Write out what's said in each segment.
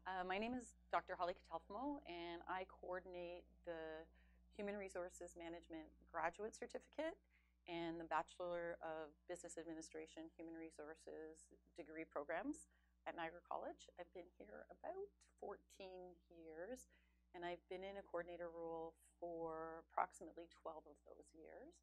My name is Dr. Holly Catalfamo, and I coordinate the Human Resources Management Graduate Certificate and the Bachelor of Business Administration Human Resources degree programs at Niagara College. I've been here about 14 years, and I've been in a coordinator role for approximately 12 of those years.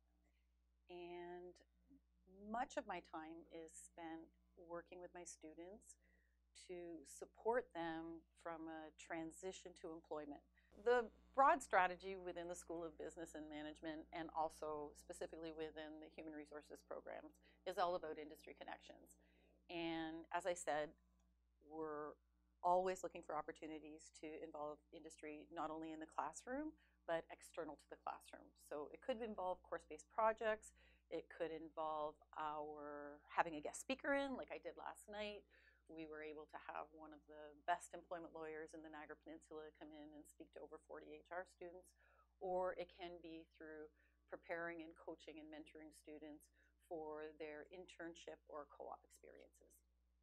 And much of my time is spent working with my students to support them from a transition to employment. The broad strategy within the School of Business and Management, and also specifically within the Human Resources programs, is all about industry connections. And as I said, we're always looking for opportunities to involve industry not only in the classroom, but external to the classroom. So it could involve course-based projects. It could involve our having a guest speaker in, like I did last night. We were able to have one of the best employment lawyers in the Niagara Peninsula come in and speak to over 40 HR students. Or it can be through preparing and coaching and mentoring students for their internship or co-op experiences.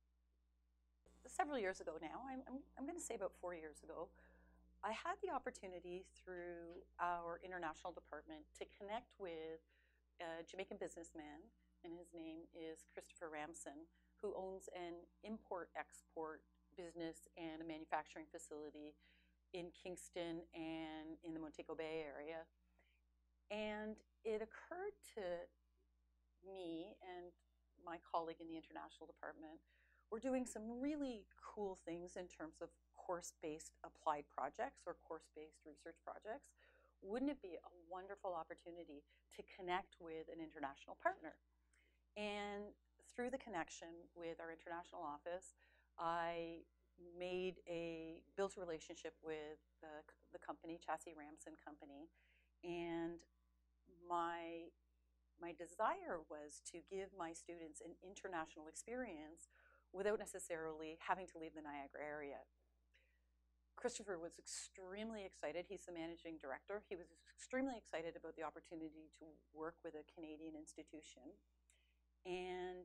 Several years ago now, I'm going to say about 4 years ago, I had the opportunity through our international department to connect with a Jamaican businessman, and his name is Christopher Ramson, who owns an import-export business and a manufacturing facility in Kingston and in the Montego Bay area. And it occurred to me and my colleague in the international department, we're doing some really cool things in terms of course-based applied projects or course-based research projects. Wouldn't it be a wonderful opportunity to connect with an international partner? And through the connection with our international office, I built a relationship with the company, Chassis Ramson Company, and my desire was to give my students an international experience without necessarily having to leave the Niagara area. Christopher was extremely excited. He's the managing director. He was extremely excited about the opportunity to work with a Canadian institution. And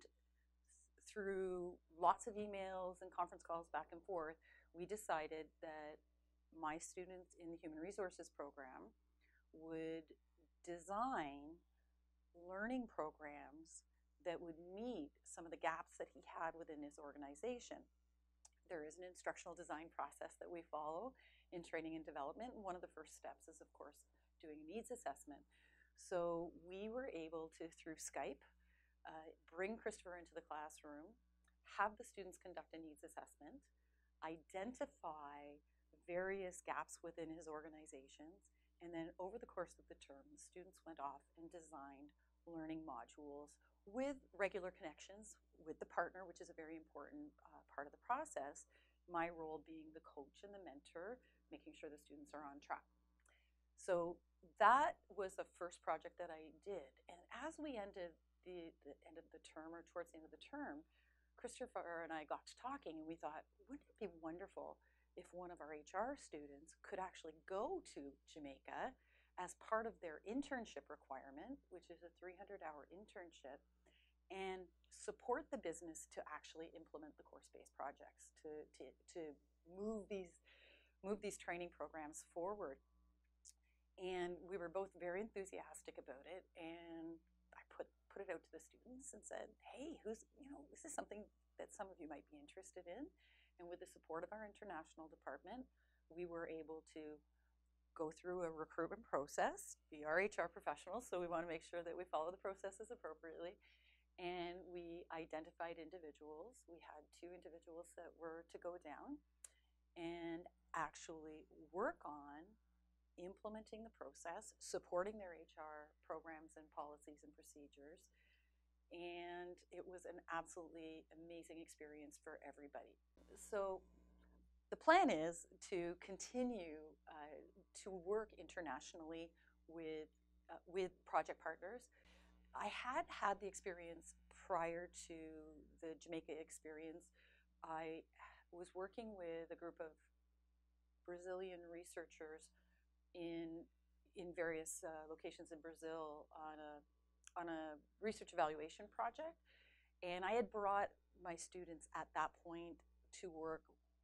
through lots of emails and conference calls back and forth, we decided that my students in the Human Resources program would design learning programs that would meet some of the gaps that he had within his organization. There is an instructional design process that we follow in training and development. And one of the first steps is, of course, doing a needs assessment. So we were able to, through Skype, bring Christopher into the classroom, have the students conduct a needs assessment, identify various gaps within his organizations, and then over the course of the term, the students went off and designed learning modules with regular connections with the partner, which is a very important part of the process, my role being the coach and the mentor, making sure the students are on track. So that was the first project that I did. And as we ended the end of the term, or towards the end of the term, Christopher and I got to talking, and we thought, wouldn't it be wonderful if one of our HR students could actually go to Jamaica as part of their internship requirement, which is a 300-hour internship, and support the business to actually implement the course-based projects, to move these training programs forward. And we were both very enthusiastic about it, and I put it out to the students and said, hey, this is something that some of you might be interested in. And with the support of our international department, we were able to go through a recruitment process. We are HR professionals, so we want to make sure that we follow the processes appropriately. And we identified individuals. We had 2 individuals that were to go down and actually work on implementing the process, supporting their HR programs and policies and procedures. And it was an absolutely amazing experience for everybody. So the plan is to continue to work internationally with project partners. I had had the experience prior to the Jamaica experience. I was working with a group of Brazilian researchers in various locations in Brazil on a research evaluation project, and I had brought my students at that point to work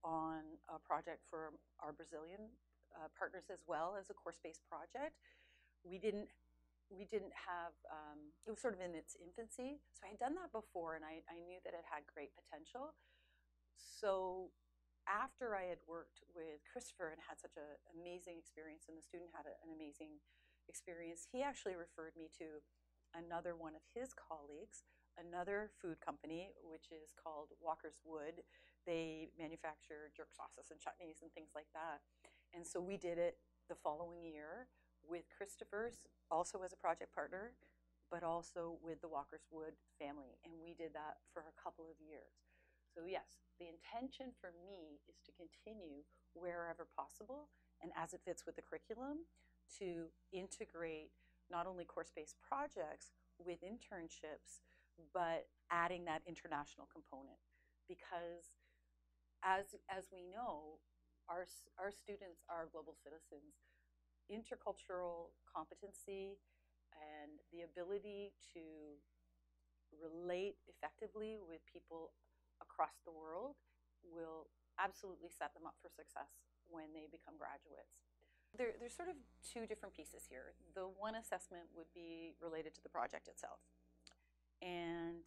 on a project for our Brazilian partners as well as a course-based project. We didn't have, it was sort of in its infancy. So I had done that before, and I knew that it had great potential. So after I had worked with Christopher and had such an amazing experience, and the student had an amazing experience, he actually referred me to another one of his colleagues, another food company, which is called Walker's Wood. They manufacture jerk sauces and chutneys and things like that. And so we did it the following year with Christopher's, also as a project partner, but also with the Walker's Wood family. And we did that for a couple of years. So yes, the intention for me is to continue wherever possible and as it fits with the curriculum to integrate not only course-based projects with internships, but adding that international component. Because as we know, our students are global citizens. Intercultural competency and the ability to relate effectively with people across the world will absolutely set them up for success when they become graduates. There's sort of two different pieces here. The one assessment would be related to the project itself. And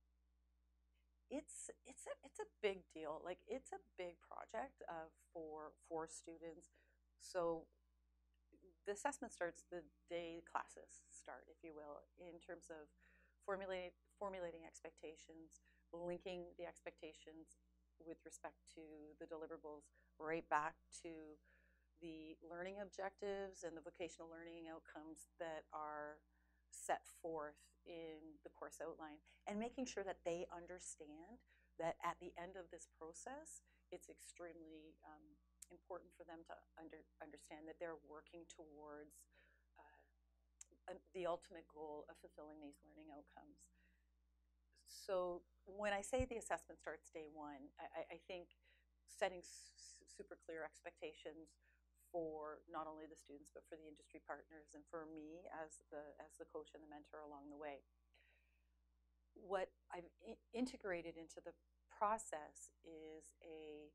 it's a big deal. Like, it's a big project for students. So the assessment starts the day classes start, if you will, in terms of formulating expectations, linking the expectations with respect to the deliverables right back to the learning objectives and the vocational learning outcomes that are set forth in the course outline, and making sure that they understand that at the end of this process, it's extremely important for them to understand that they're working towards the ultimate goal of fulfilling these learning outcomes. So when I say the assessment starts day one, I think setting super clear expectations for not only the students but for the industry partners and for me as the coach and the mentor along the way. What I've integrated into the process is a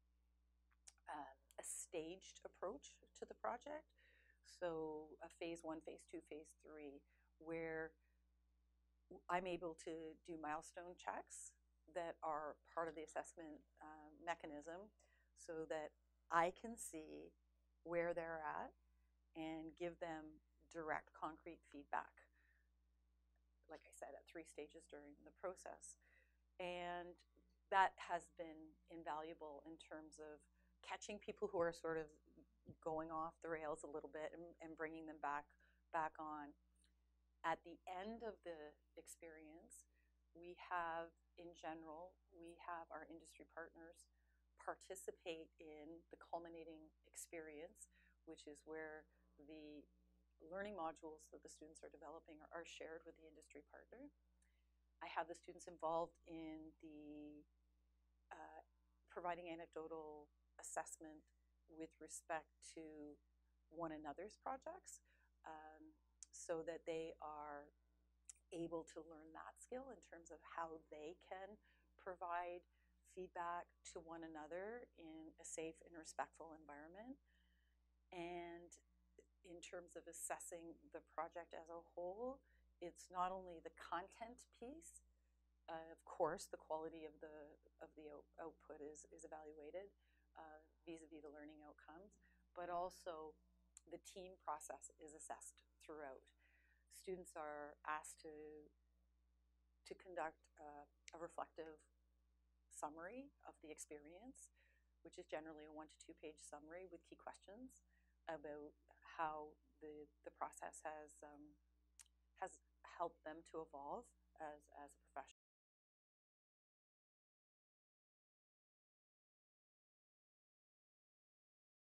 staged approach to the project. So a phase 1, phase 2, phase 3, where I'm able to do milestone checks that are part of the assessment mechanism so that I can see where they're at and give them direct, concrete feedback, like I said, at 3 stages during the process. And that has been invaluable in terms of catching people who are sort of going off the rails a little bit and bringing them back on. At the end of the experience, we have, in general, we have our industry partners participate in the culminating experience, which is where the learning modules that the students are developing are shared with the industry partner. I have the students involved in the providing anecdotal assessment with respect to one another's projects, so that they are able to learn that skill in terms of how they can provide feedback to one another in a safe and respectful environment. And in terms of assessing the project as a whole, it's not only the content piece. Of course, the quality of the output is evaluated vis-a-vis the learning outcomes, but also the team process is assessed throughout. Students are asked to conduct a reflective summary of the experience, which is generally a 1 to 2 page summary with key questions about how the process has helped them to evolve as a professional.